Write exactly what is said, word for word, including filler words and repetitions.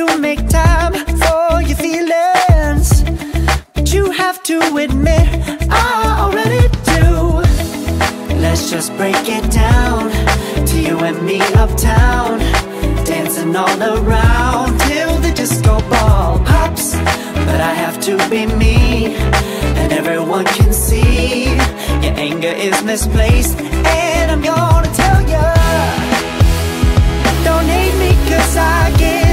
to make time for your feelings, but you have to admit I already do. Let's just break it down to you and me uptown, dancing all around till the disco ball pops. But I have to be me, and everyone can see your anger is misplaced, and I'm gonna tell ya, don't hate me cause I get